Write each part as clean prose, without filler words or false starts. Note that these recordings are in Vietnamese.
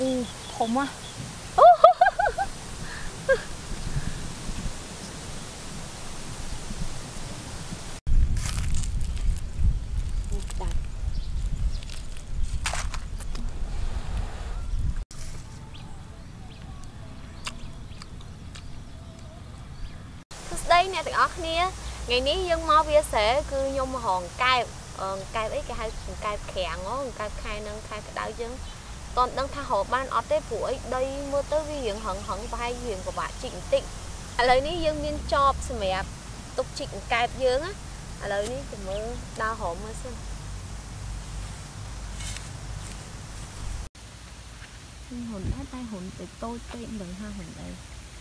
khủng á. Đây nè tụi ớt nè, ngày ní dân mau bia sẽ cứ nhung hòn cay cay ấy cái hai cay khèn ó cay khai nâng khai cái đau chứ còn đang tha hồ ban ở tết buổi đây mưa tới vi hiện hận hận và hai hiện của bà Trịnh Tịnh lời ní dân miên chọp xem mẹ tục Trịnh cay dương á lời ní thì mưa đau hổ mưa xem hồn đá tay hồn từ tôi tên đời ha hồn đây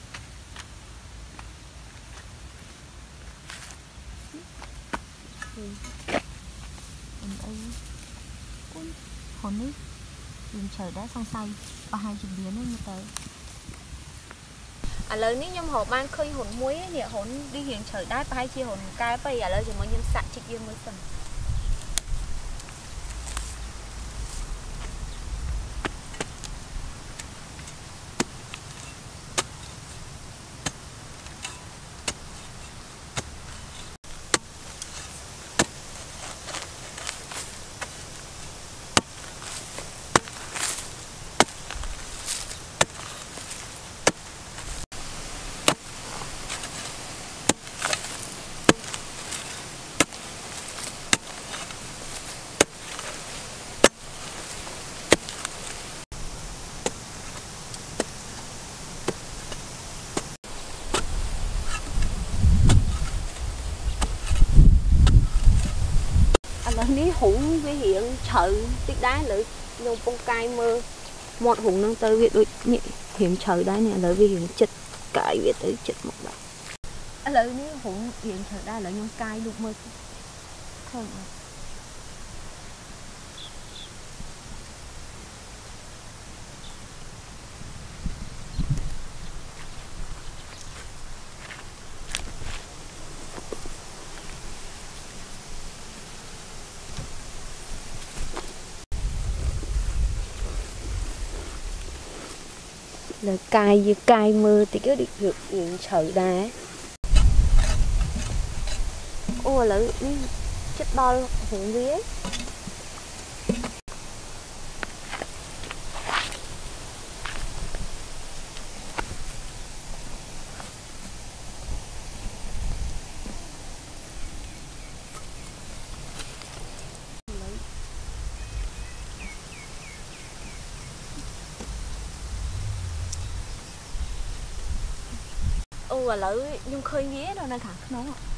hồn ấy đường trời đã xong say và hai chục biến nó như tới lời ní nhom hồ ban khơi hồn muối nè hồn đi hiện trời đá và hai chia hồn cay bây giờ lời chỉ mới nhân sạch chị yên mới sần ní hủng với hiện trời tích đá lợi nhung bông cay mơ một hủng nâng tới việc đôi hiện trời đá nè lợi vì hiện chật cãi việc tới chật một bạn lợi ní hủng hiện trời đá lợi nhung cay lúc mơ không là cay như cay mơ thì cứ được hiện trời đá ô là chất đo hùng ghế ô là nhung khơi nghía đâu nè thằng nó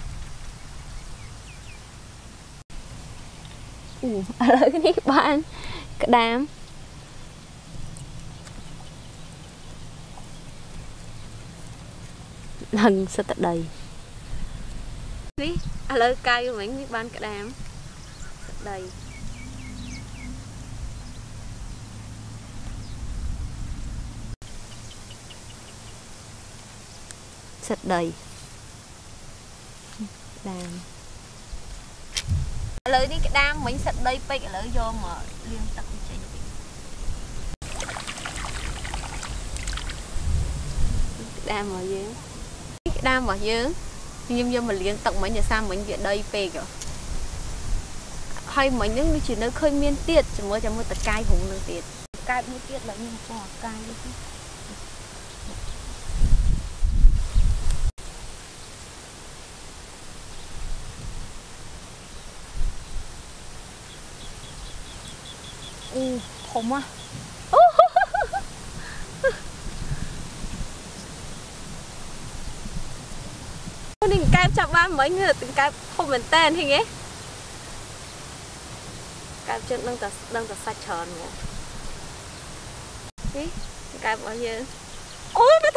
lấy cái nít ban cái đám lần sẽ tận đầy đi lấy cay của mình nít ban cái đám đầy sạch đầy đàm lấy đi cái đam mình sạch đây phải lấy vô mà liên tập chạy đam ở dưới cái đam ở dưới nhưng vô mình liên tập mấy nhà sao mình về đây về rồi hay mình những chuyện nó khơi miên tiệt chỉ mới cho một tật cay hùng năng tiệt cay miên tiệt là nhưng cho cay khủng á. Mình cam chọc ba mấy người từng cam không mình tên thì nghe cam chân đang ta sạch tròn rồi đi cam bao nhiêu ôi bắt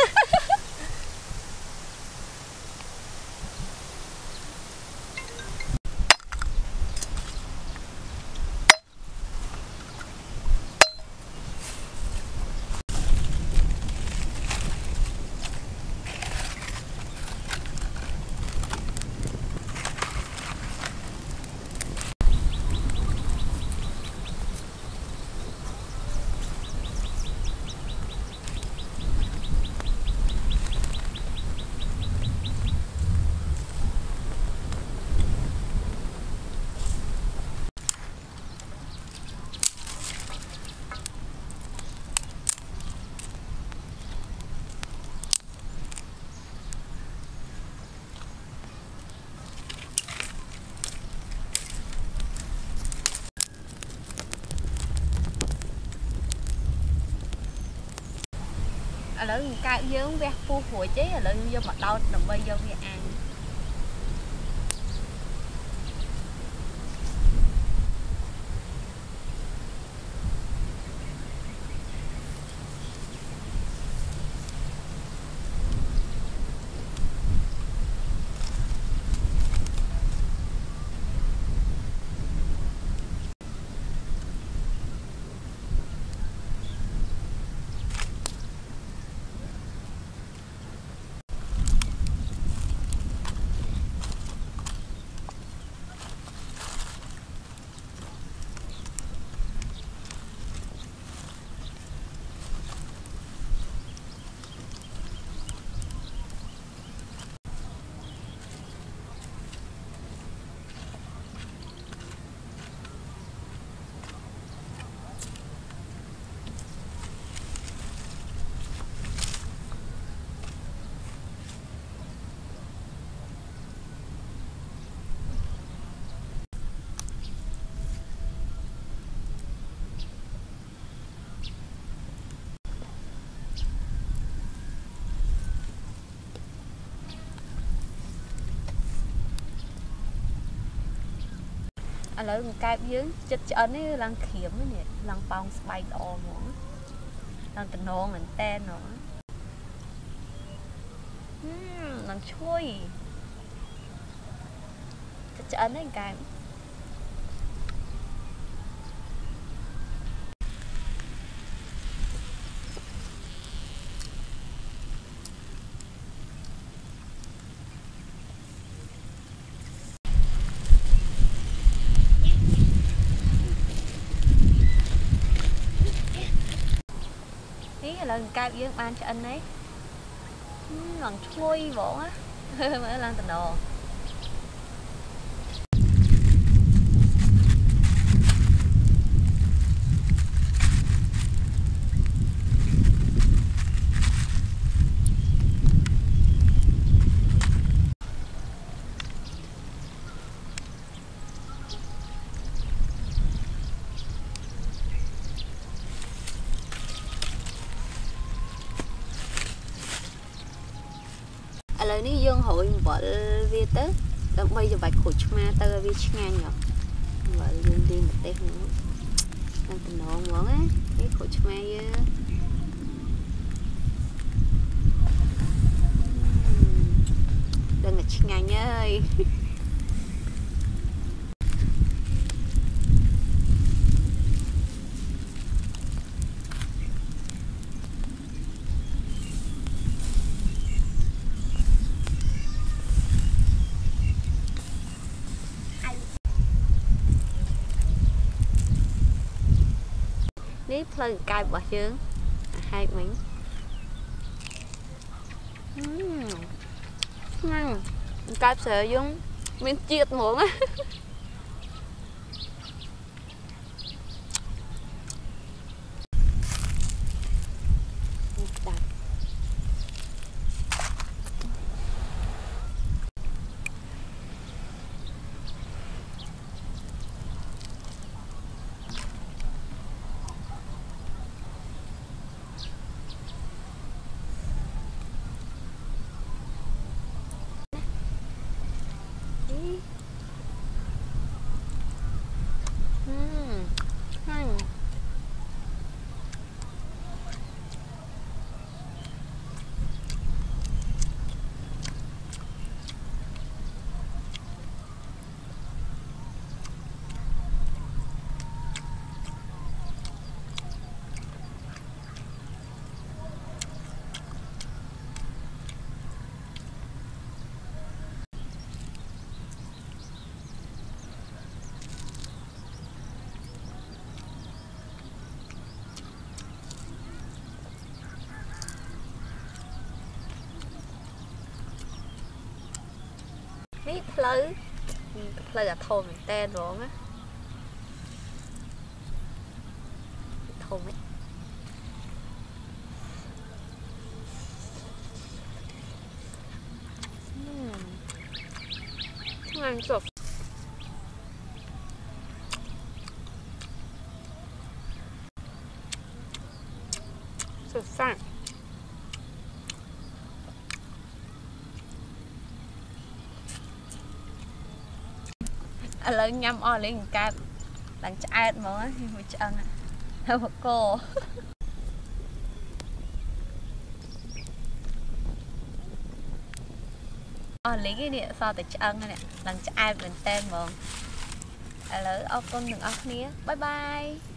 lỡ cạo dương ve phu hủi chứ lỡ vô mặt đau đầm bay vô vi ăn lỡ cạo dương chích cho nó lăng khiểm nè lăng bong bay đỏ nữa lăng tình nôn mình tên nữa lăng chui chích cho nó cạo lần cạo dương ban cho anh ấy lần chui bộ á mới lần tình đồ lời ní dương hội vợ vi tết đang bây giờ bạch khổ chma tơ vi ngang nhở vợ dương đi một tết nữa đang tình nón món á cái khổ chma đang là ngang ơi ní phơi cay bỏ trứng hai miếng ngon cay sợi giống miếng chiết muỗng á ní phơi là thô mình tên rồi á thô mấy ngon cực sụt sẵn ឥឡូវញ៉ាំអស់លេងកែបឡើងឆ្អែតហ្មងវាឆ្អឹងហើយបកអស់លេងនេះសតតែឆ្អឹងនេះឡើងឆ្អែតមែនតើហ្មងឥឡូវអរគុណទាំងអស់គ្នាបាយបាយ